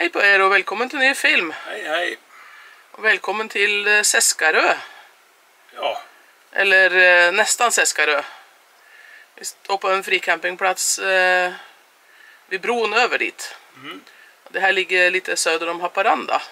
Hej på er och välkommen till ny film. Hej, hej. Och välkommen till Seskarö. Ja. Eller nästan Seskarö. Vi står på en fricampingplats vid bron över dit. Det här ligger lite söder om Haparanda.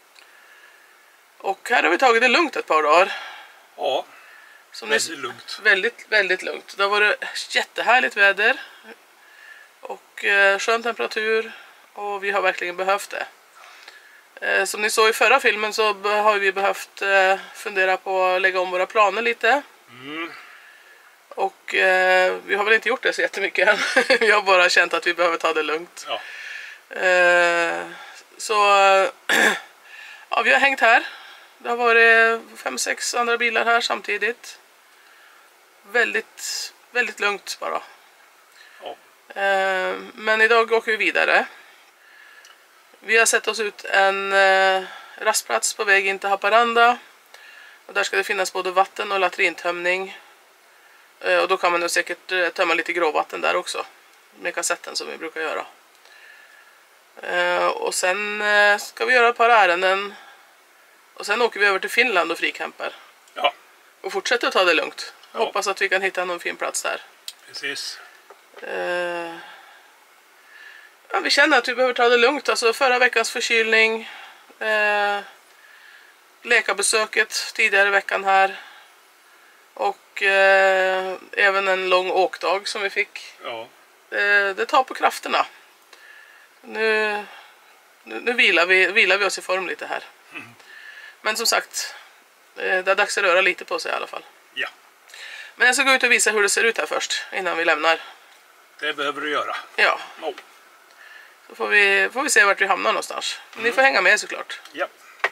Och här har vi tagit det lugnt ett par dagar. Ja, Som väldigt lugnt. Väldigt lugnt. Det har varit jättehärligt väder. Och skön temperatur. Och vi har verkligen behövt det. Som ni såg i förra filmen så har vi behövt fundera på att lägga om våra planer lite. Och vi har väl inte gjort det så jättemycket än. Vi har bara känt att vi behöver ta det lugnt. Ja. Så ja, vi har hängt här. Det har varit 5-6 andra bilar här samtidigt. Väldigt lugnt bara. Ja. Men idag åker vi vidare. Vi har sett oss ut en rastplats på väg in till Haparanda. Och där ska det finnas både vatten och latrintömning. Och då kan man nog säkert tömma lite gråvatten där också. Med kassetten som vi brukar göra. Och sen ska vi göra ett par ärenden. Och sen åker vi över till Finland och fricamper. Ja. Och fortsätter att ta det lugnt. Ja. Hoppas att vi kan hitta någon fin plats där. Precis. Ja, vi känner att vi behöver ta det lugnt. Alltså förra veckans förkylning. Läkarbesöket tidigare i veckan här. Och även en lång åkdag som vi fick. Ja. Det tar på krafterna. Nu vilar vi oss i form lite här. Men som sagt, det är dags att röra lite på sig i alla fall. Ja. Men jag ska gå ut och visa hur det ser ut här först, innan vi lämnar. Det behöver du göra. Ja, Oh. så får vi se vart vi hamnar någonstans. Ni får hänga med såklart. Ja.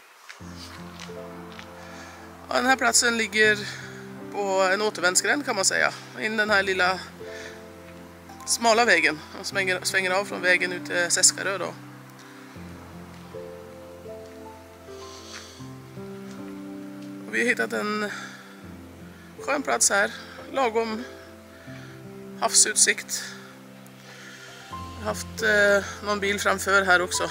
Ja, den här platsen ligger på en återvändsgränd kan man säga. In den här lilla smala vägen. Och svänger av från vägen ut till Seskarö då. Och vi har hittat en skön plats här. Lagom havsutsikt. Vi har haft någon bil framför här också.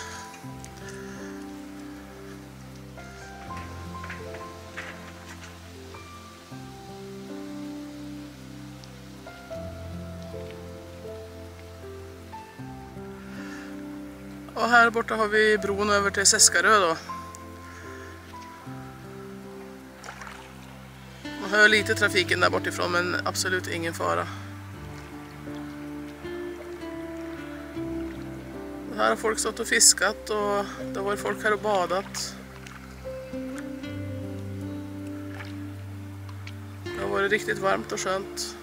Och här borta har vi bron över till Seskarö då. Man hör lite trafiken där bortifrån men absolut ingen fara. Och här har folk stått och fiskat och det har varit folk här och badat. Det har varit riktigt varmt och skönt.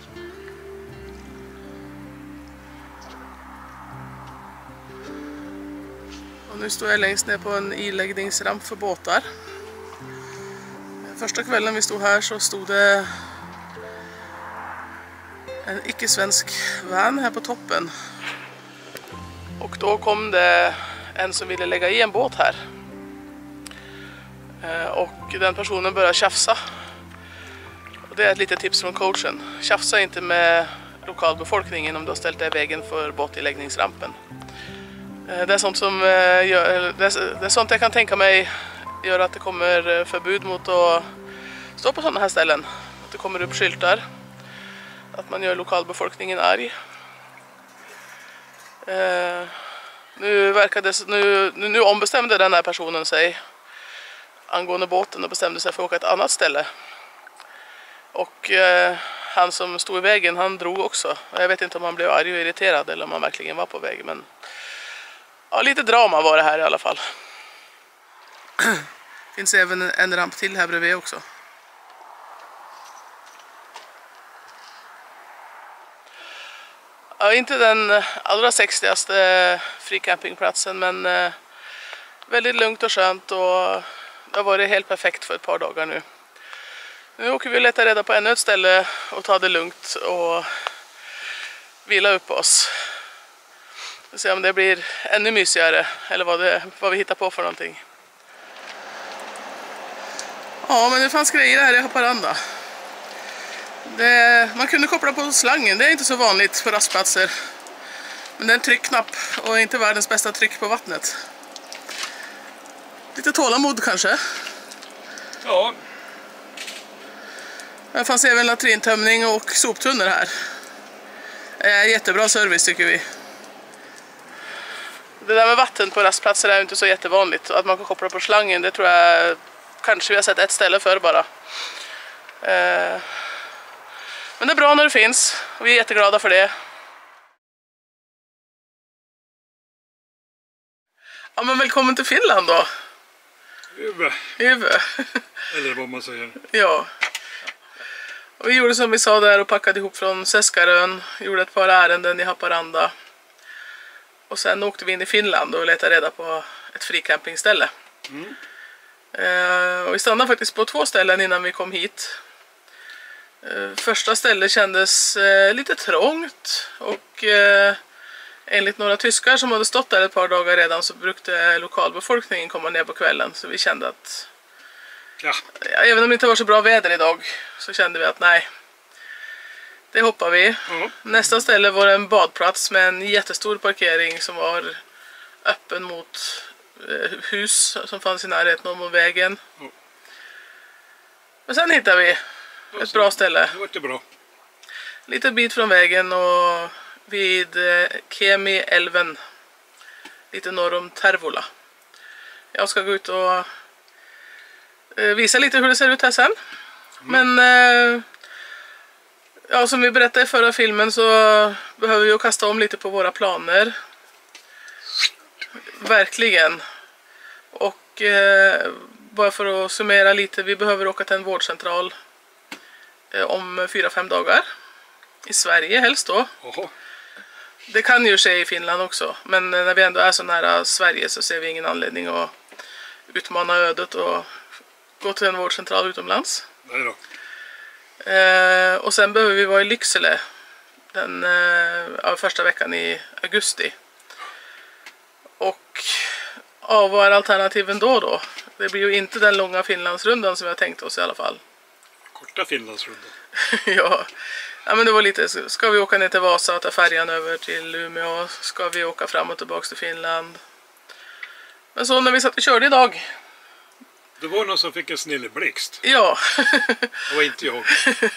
Nu står jag längst ner på en iläggningsramp för båtar. Första kvällen vi stod här så stod det en icke-svensk van här på toppen. Och då kom det en som ville lägga i en båt här. Och den personen började tjafsa. Och det är ett litet tips från coachen. Tjafsa inte med lokalbefolkningen om du har ställt dig i vägen för båtiläggningsrampen. Det är sånt som det är sånt jag kan tänka mig gör att det kommer förbud mot att stå på sådana här ställen. Att det kommer upp skyltar. Att man gör lokalbefolkningen arg. Nu ombestämde den här personen sig angående båten och bestämde sig för att åka ett annat ställe. Och han som stod i vägen, han drog också. Jag vet inte om han blev arg och irriterad eller om han verkligen var på väg, men ja, lite drama var det här i alla fall. Finns även en ramp till här bredvid också. Ja, inte den allra sexigaste fricampingplatsen, men väldigt lugnt och skönt och det har varit helt perfekt för ett par dagar nu. Nu åker vi och letar reda på ännu ett ställe och ta det lugnt och vila upp oss. Vi får se om det blir ännu mysigare eller vad vi hittar på för någonting. Ja, men det fanns grejer här i Haparanda. Man kunde koppla på slangen, det är inte så vanligt på rastplatser. Men det är en tryckknapp och inte världens bästa tryck på vattnet. Lite tålamod kanske. Ja. Här fanns även latrintömning och soptunnor här. Jättebra service tycker vi. Det där med vatten på rastplatser är inte så jättevanligt. Att man kan koppla på slangen, det tror jag kanske vi har sett ett ställe för bara. Men det är bra när det finns och vi är jätteglada för det. Ja, men välkommen till Finland då. Hyvä. Eller vad man säger. Ja. Och vi gjorde som vi sa där och packade ihop från Seskarön. Gjorde ett par ärenden i Haparanda. Och sen åkte vi in i Finland och letade reda på ett fricampingställe. Och vi stannade faktiskt på 2 ställen innan vi kom hit. Första stället kändes lite trångt och enligt några tyskar som hade stått där ett par dagar redan så brukade lokalbefolkningen komma ner på kvällen. Så vi kände att även om det inte var så bra väder idag så kände vi att nej, det hoppar vi. Nästa ställe var en badplats med en jättestor parkering som var öppen mot hus som fanns i närheten av vägen. Men sen hittade vi ett bra ställe. Det var inte bra. Lite bit från vägen och vid Kemiälven. Lite norr om Tervola. Jag ska gå ut och visa lite hur det ser ut här sen. Men ja, som vi berättade i förra filmen så behöver vi kasta om lite på våra planer. Verkligen. Och bara för att summera lite, vi behöver åka till en vårdcentral om 4-5 dagar. I Sverige helst då. Det kan ju ske i Finland också. Men när vi ändå är så nära Sverige så ser vi ingen anledning att utmana ödet och gå till en vårdcentral utomlands. Nej då. Och sen behöver vi vara i Lycksele den första veckan i augusti. Och vad är alternativen då? Det blir ju inte den långa Finlandsrundan som vi har tänkt oss i alla fall. Korta Finlandsrundan. Ja, men det var lite, ska vi åka ner till Vasa och ta färjan över till Umeå? Ska vi åka fram och tillbaka till Finland? Men så när vi satt och körde idag. Det var någon som fick en snilleblixt. Ja. Det var inte jag.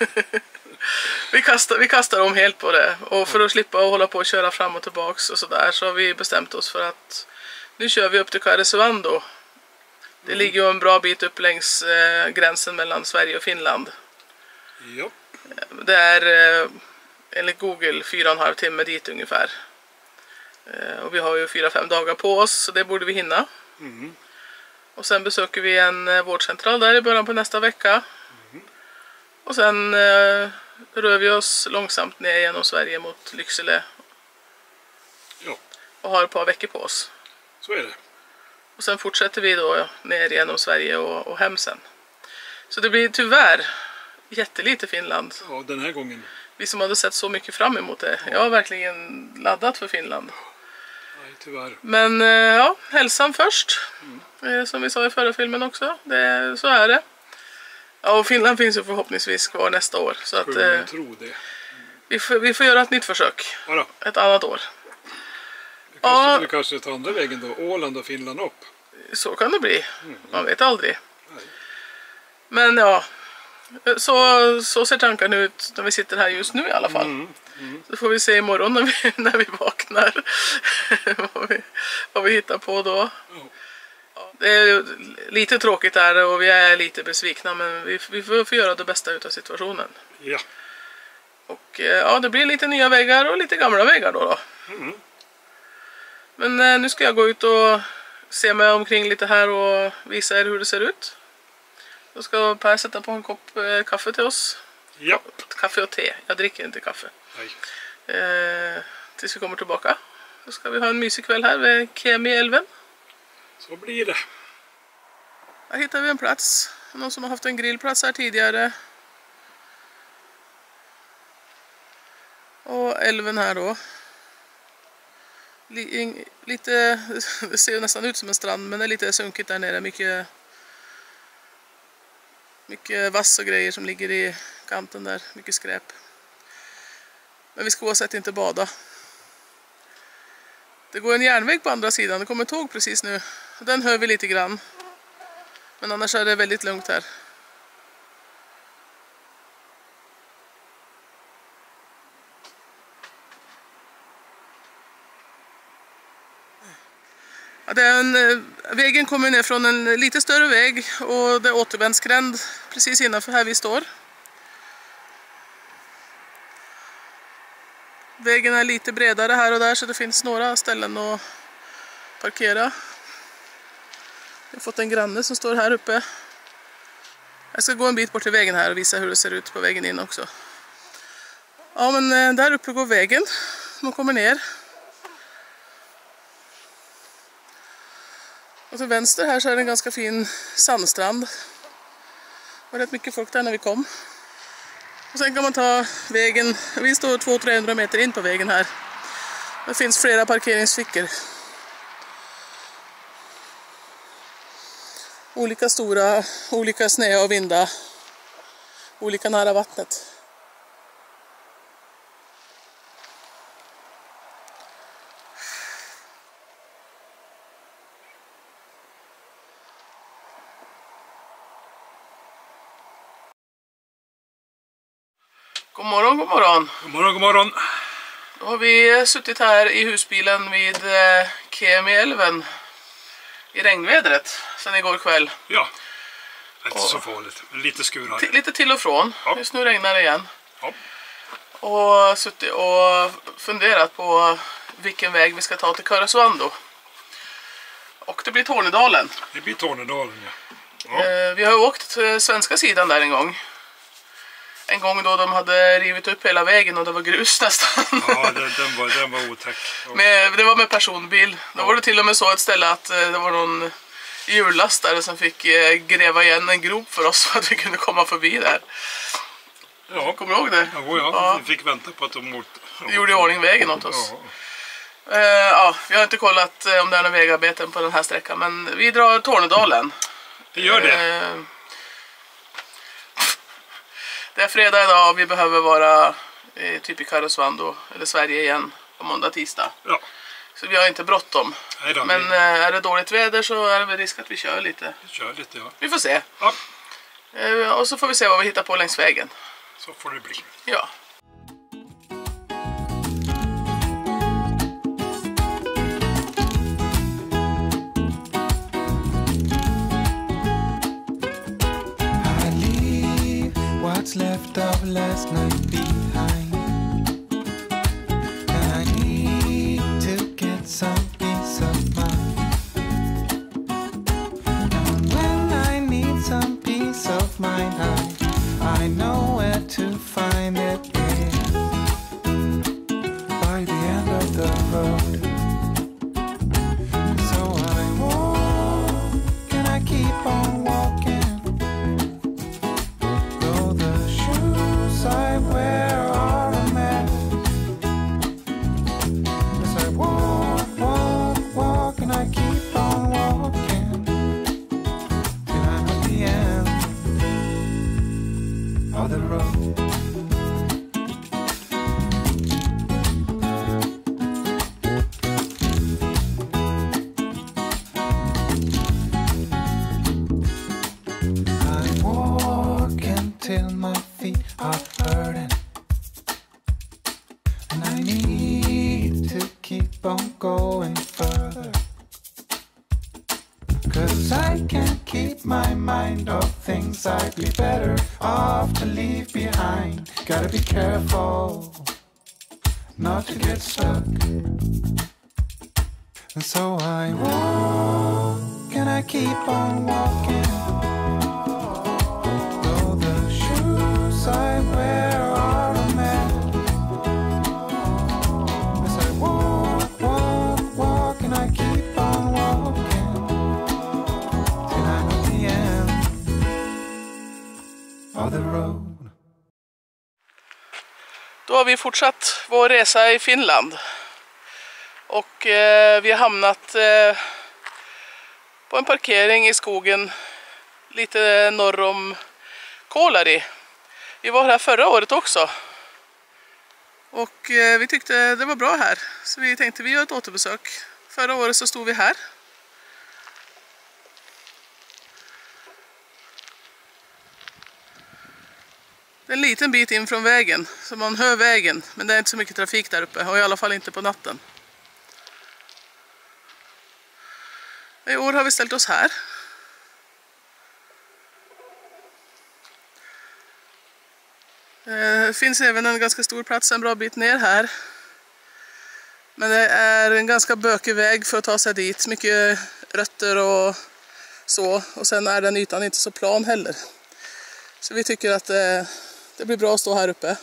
Vi kastar om helt på det. Och för att slippa att hålla på och köra fram och tillbaks och sådär så har vi bestämt oss för att nu kör vi upp till Karesuando. Det ligger ju en bra bit upp längs gränsen mellan Sverige och Finland. Ja. Det är enligt Google 4,5 timmar dit ungefär. Och vi har ju 4-5 dagar på oss så det borde vi hinna. Och sen besöker vi en vårdcentral där i början på nästa vecka. Och sen rör vi oss långsamt ner genom Sverige mot Lycksele. Ja. Och har ett par veckor på oss. Så är det. Och sen fortsätter vi då ner genom Sverige och hem sen. Så det blir tyvärr jättelite Finland. Ja, den här gången. Vi som hade sett så mycket fram emot det. Jag har verkligen laddat för Finland. Nej, tyvärr. Men ja, hälsan först. Som vi sa i förra filmen också. Så är det. Ja, och Finland finns ju förhoppningsvis kvar nästa år. Så att, tro det. Vi får göra ett nytt försök. Ja, ett annat år. Vi kanske tar andra vägen då. Åland och Finland upp. Så kan det bli. Man vet aldrig. Nej. Men ja. Så ser tankarna ut när vi sitter här just nu i alla fall. Så får vi se imorgon när vi vaknar. vad vi hittar på då. Ja, det är lite tråkigt där och vi är lite besvikna. Men vi får göra det bästa ut av situationen. Ja. Och ja, det blir lite nya vägar och lite gamla vägar då. Men nu ska jag gå ut och se mig omkring lite här och visa er hur det ser ut. Då ska Per sätta på en kopp kaffe till oss. Ja. Kaffe och te. Jag dricker inte kaffe. Nej. Tills vi kommer tillbaka. Då ska vi ha en mysig kväll här vid Kemiälven. Så blir det. Här hittar vi en plats. Någon som har haft en grillplats här tidigare. Och älven här då. Lite, det ser ju nästan ut som en strand men det är lite sunkigt där nere. Mycket vass och grejer som ligger i kanten där. Mycket skräp. Men vi ska oavsett inte bada. Det går en järnväg på andra sidan, det kommer tåg precis nu. Den hör vi lite grann. Men annars är det väldigt lugnt här. Ja, vägen kommer ner från en lite större väg och det är återvändsgränd precis innanför här vi står. Vägen är lite bredare här och där så det finns några ställen att parkera. Jag har fått en granne som står här uppe. Jag ska gå en bit bort till vägen här och visa hur det ser ut på vägen in också. Ja, men där uppe går vägen. Man kommer ner. Och till vänster här så är det en ganska fin sandstrand. Det var rätt mycket folk där när vi kom. Och sen kan man ta vägen, vi står 200-300 meter in på vägen här. Det finns flera parkeringsfickor. Olika stora, olika snö och vinda. Olika nära vattnet. God morgon, god morgon. God morgon, god morgon. Då har vi suttit här i husbilen vid Kemiälven i regnvädret sedan igår kväll. Ja, det är inte så farligt. Lite skurar. Lite till och från. Ja. Just nu regnar det igen. Ja. Och suttit och funderat på vilken väg vi ska ta till Karesuando. Och det blir Tornedalen. Det blir Tornedalen, ja. Vi har åkt till svenska sidan där en gång. En gång då de hade rivit upp hela vägen och det var grus nästan. Ja, den var otäck. Ja. Det var med personbil. Då var det till och med så ett ställe att det var någon hjullastare som fick gräva igen en grop för oss så att vi kunde komma förbi där. Ja. Kommer du ihåg det? Ja. Vi fick vänta på att de gjorde i ordning vägen åt oss. Ja. Vi har inte kollat om det är några vägarbeten på den här sträckan, men vi drar Tornedalen. Det gör det. Det är fredag idag och vi behöver vara typ i Karesuando eller Sverige igen på måndag, tisdag. Ja. Så vi har inte bråttom. Men är det dåligt väder så är det väl risk att vi kör lite. Ja. Vi får se. Ja. Och så får vi se vad vi hittar på längs vägen. Så får det bli. Ja. What's left of last night behind, and I need to get some peace of mind. And when I need some peace of mind, I know where to find it. By the end of the road, so I walk and I keep on walking. I wear are a mess. As I walk, and I keep on walking till I'm at the end of the road. I walk until my feet are hurting, and I need to keep on going further, 'cause I can't keep my mind off things I'd be better off to leave behind. Gotta be careful not to get stuck, and so I walk and I keep on walking. I wear are a mess. As I walk, and I keep on walking till I'm at the end of the road. Då har vi fortsatt vår resa i Finland. Och vi har hamnat på en parkering i skogen lite norr om Kolari. Vi var här förra året också. Och vi tyckte det var bra här, så vi tänkte vi gör ett återbesök. Förra året så stod vi här. Det är en liten bit in från vägen, så man hör vägen, men det är inte så mycket trafik där uppe, och i alla fall inte på natten. I år har vi ställt oss här. Det finns även en ganska stor plats en bra bit ner här. Men det är en ganska bökig väg för att ta sig dit. Mycket rötter och så. Och sen är den ytan inte så plan heller. Så vi tycker att det blir bra att stå här uppe.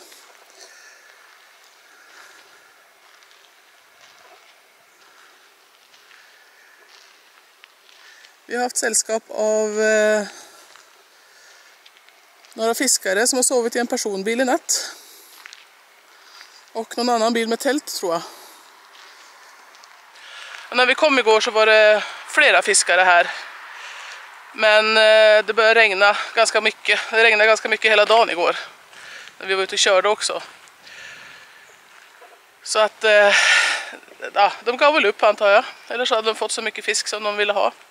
Vi har haft sällskap av några fiskare som har sovit i en personbil i natt. Och någon annan bil med tält, tror jag. Och när vi kom igår så var det flera fiskare här. Men det började regna ganska mycket. Det regnade ganska mycket hela dagen igår. När vi var ute och körde också. Så att ja, de gav väl upp, antar jag. Eller så hade de fått så mycket fisk som de ville ha.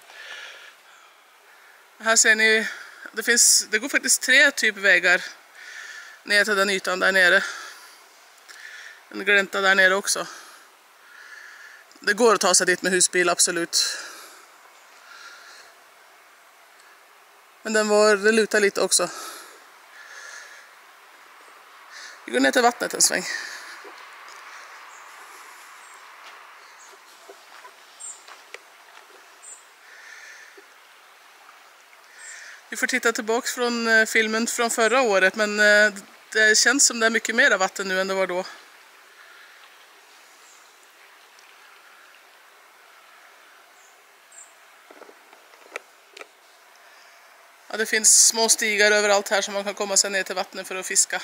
Här ser ni, det går faktiskt 3 vägar ner till den ytan där nere. En glänta där nere också. Det går att ta sig dit med husbil, absolut. Men det lutar lite också. Vi går ner till vattnet en sväng. Vi får titta tillbaka från filmen från förra året, men det känns som det är mycket mer vatten nu än det var då. Ja, det finns små stigar överallt här som man kan komma sig ner till vattnet för att fiska.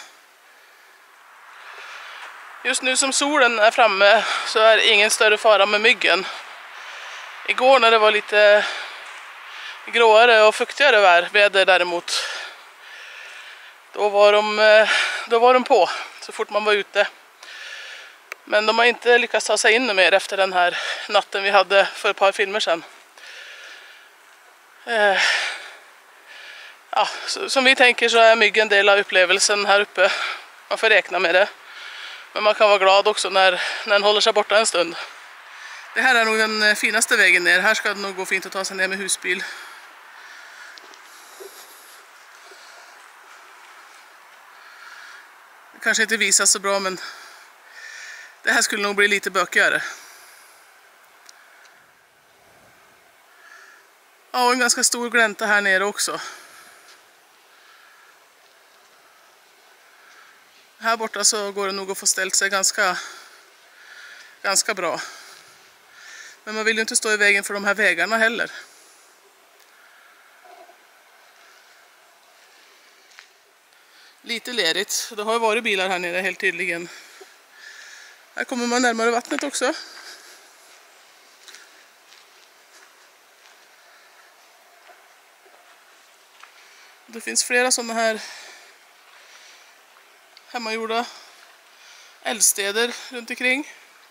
Just nu som solen är framme så är det ingen större fara med myggen. Igår när det var lite gråare och fuktigare väder däremot, då var de på så fort man var ute. Men de har inte lyckats ta sig in mer efter den här natten vi hade för ett par filmer sedan. Ja, som vi tänker så är myggen en del av upplevelsen här uppe. Man får räkna med det. Men man kan vara glad också när den håller sig borta en stund. Det här är nog den finaste vägen ner. Här ska det nog gå fint att ta sig ner med husbil. Det kanske inte visas så bra, men det här skulle nog bli lite bökigare. Ja, och en ganska stor glänta här nere också. Här borta så går det nog att få ställt sig ganska bra. Men man vill ju inte stå i vägen för de här vägarna heller. Lite lerigt. Det har ju varit bilar här nere helt tydligen. Här kommer man närmare vattnet också. Det finns flera sådana här hemmagjorda eldstäder runt omkring.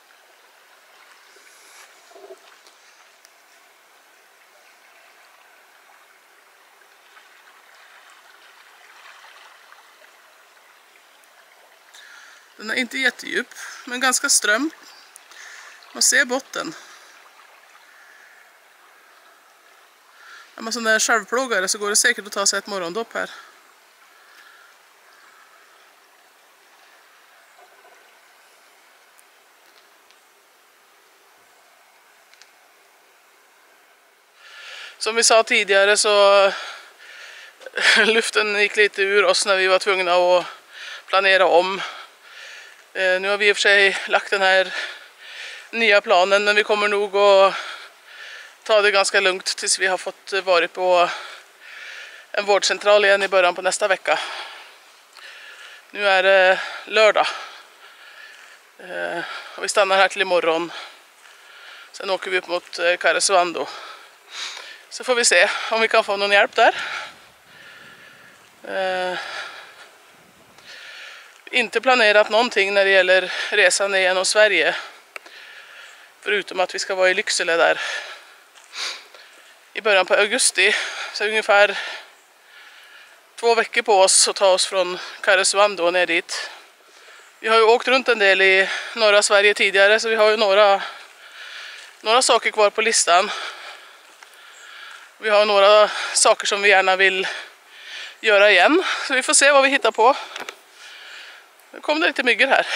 Den är inte jättedjup, men ganska ström. Man ser botten. Är man sån där självplågare så går det säkert att ta sig ett morgondopp här. Som vi sa tidigare så luften gick lite ur oss när vi var tvungna att planera om. Nu har vi i och för sig lagt den här nya planen, men vi kommer nog att ta det ganska lugnt tills vi har fått varit på en vårdcentral igen i början på nästa vecka. Nu är det lördag. Och vi stannar här till imorgon. Sen åker vi upp mot Karesuando. Så får vi se om vi kan få någon hjälp där. inte planerat någonting när det gäller resan igenom Sverige. Förutom att vi ska vara i Lycksele där i början på augusti. Så ungefär 2 veckor på oss att ta oss från Karesuando ner dit. Vi har ju åkt runt en del i norra Sverige tidigare, så vi har ju några saker kvar på listan. Vi har några saker som vi gärna vill göra igen, så vi får se vad vi hittar på. Nu kom det lite myggor här.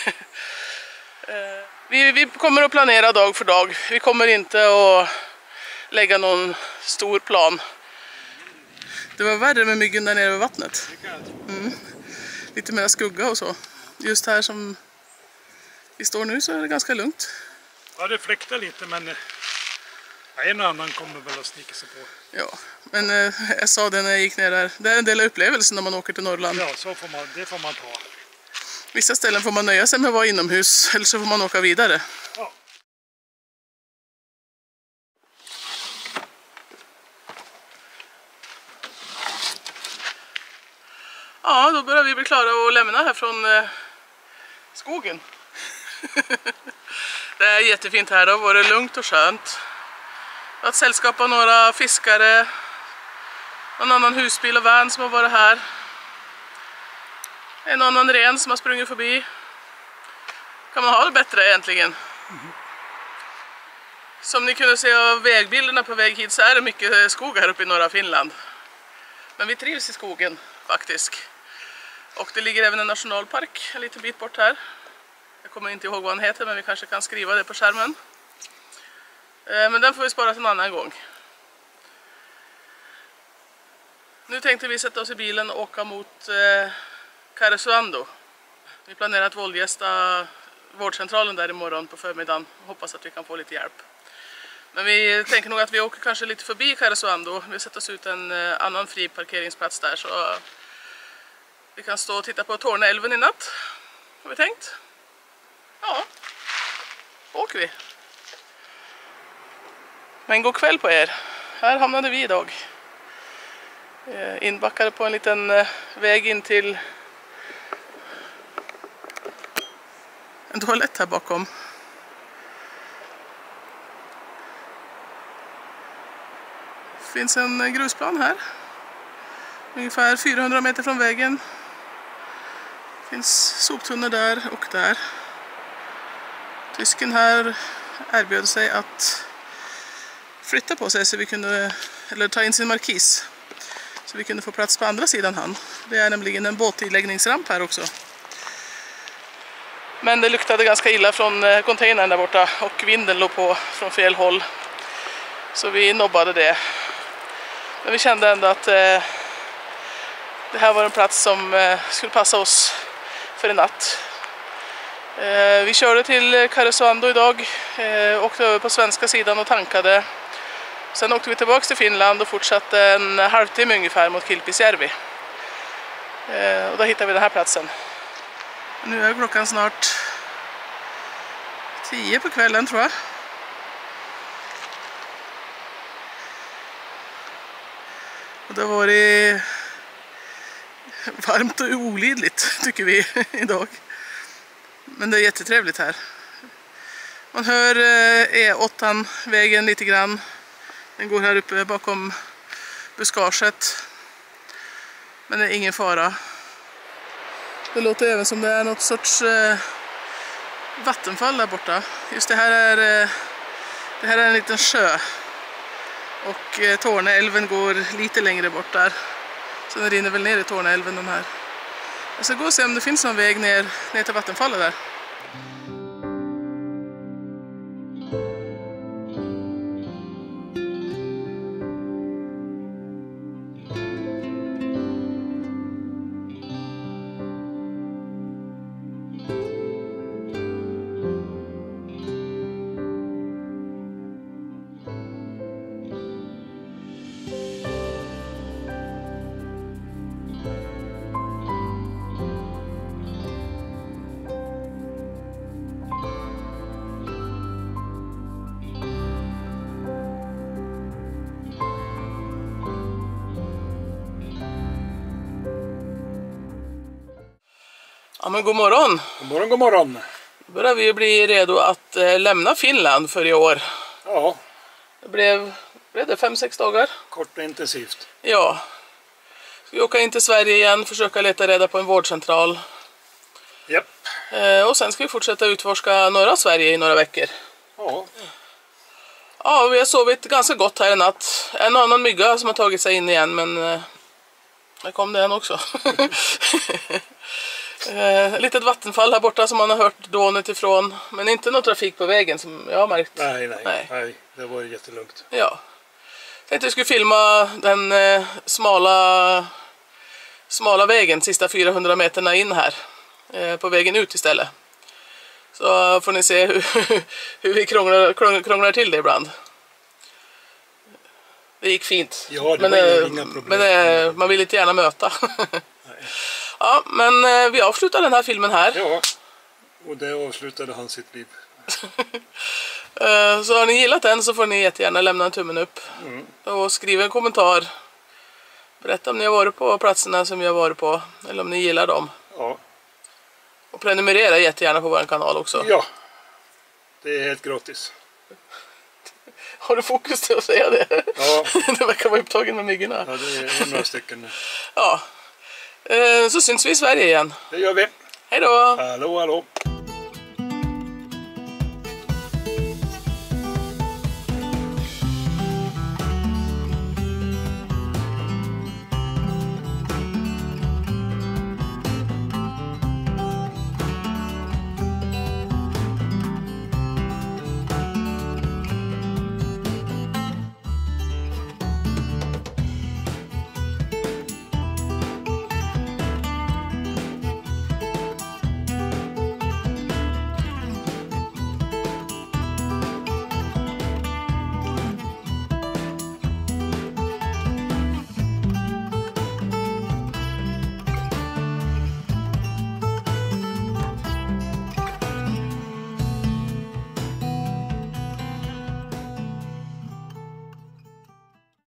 Vi kommer att planera dag för dag. Vi kommer inte att lägga någon stor plan. Det var värre med myggen där nere vid vattnet. Lite mer skugga och så. Just här som vi står nu så är det ganska lugnt. Ja, det fläktar lite, men en och annan kommer väl att snika sig på. Ja, men jag sa det när jag gick ner där. Det är en del av upplevelsen när man åker till Norrland. Ja, det får man ta. Vissa ställen får man nöja sig med att vara inomhus, eller så får man åka vidare. Ja. Ja, då börjar vi bli klara att lämna här från skogen. Det är jättefint här, det har varit lugnt och skönt. Jag har ett sällskap av några fiskare, en annan husbil och van som har varit här. En annan ren som har sprungit förbi. Kan man ha det bättre egentligen? Som ni kunde se av vägbilderna på väg hit så är det mycket skog här uppe i norra Finland. Men vi trivs i skogen faktiskt. Och det ligger även en nationalpark en liten bit bort här. Jag kommer inte ihåg vad den heter, men vi kanske kan skriva det på skärmen. Men den får vi spara till en annan gång. Nu tänkte vi sätta oss i bilen och åka mot Karesuando. Vi planerar att våldgästa vårdcentralen där imorgon på förmiddagen. Hoppas att vi kan få lite hjälp. Men vi tänker nog att vi åker kanske lite förbi Karesuando. Vi sätter oss ut en annan fri parkeringsplats där, så vi kan stå och titta på Torneälven i natt. Har vi tänkt? Ja, då åker vi. Men god kväll på er. Här hamnade vi idag. Inbackade på en liten väg in till en toalett här bakom. Det finns en grusplan här. Ungefär 400 meter från vägen. Det finns soptunnor där och där. Tysken här erbjöd sig att flytta på sig så vi kunde, eller ta in sin markis. Så vi kunde få plats på andra sidan han. Det är nämligen en båttilläggningsramp här också. Men det luktade ganska illa från containern där borta och vinden låg på från fel håll. Så vi nobbade det. Men vi kände ändå att det här var en plats som skulle passa oss för en natt. Vi körde till Karesuando idag, åkte över på svenska sidan och tankade. Sen åkte vi tillbaka till Finland och fortsatte en halvtimme ungefär mot Kilpisjärvi. Och då hittade vi den här platsen. Nu är klockan snart 10 på kvällen tror jag. Och det har varit varmt och olidligt tycker vi idag. Men det är jättetrevligt här. Man hör E8-vägen lite grann. Den går här uppe bakom buskaget. Men det är ingen fara. Det låter även som det är något sorts vattenfall där borta. Just det här är en liten sjö. Och Torneälven går lite längre bort där. Så den rinner väl ner i Torneälven den här. Jag ska gå och se om det finns någon väg ner till vattenfallet där. Ja, men god morgon. God morgon, god morgon. Då börjar vi bli redo att lämna Finland för i år. Ja. Det blev det 5-6 dagar. Kort och intensivt. Ja. Ska vi åka in till Sverige igen, försöka leta reda på en vårdcentral. Japp. Och sen ska vi fortsätta utforska norra Sverige i några veckor. Ja. Ja, vi har sovit ganska gott här i natt. En annan mygga som har tagit sig in igen, men där kom den också. Ett litet vattenfall här borta som man har hört dånet ifrån. Men inte någon trafik på vägen som jag har märkt. Nej, det var jättelugnt. Ja. Tänkte jag skulle filma den smala vägen, sista 400 meterna in här. På vägen ut istället. Så får ni se hur vi krånglar till det ibland. Det gick fint. Ja, det var inga problem. Men man vill inte gärna möta. Ja, men vi avslutar den här filmen här. Ja, och det avslutade han sitt liv. Så har ni gillat den så får ni jättegärna lämna en tummen upp. Och skriv en kommentar. Berätta om ni har varit på platserna som jag har varit på. Eller om ni gillar dem. Ja. Och prenumerera jättegärna på vår kanal också. Ja, det är helt gratis. Har du fokus till att säga det? Ja. Det verkar vara upptagen med myggorna. Ja, det är några stycken. Ja. Så syns vi i Sverige igen. Det gör vi. Hej då! Hallå, hallå.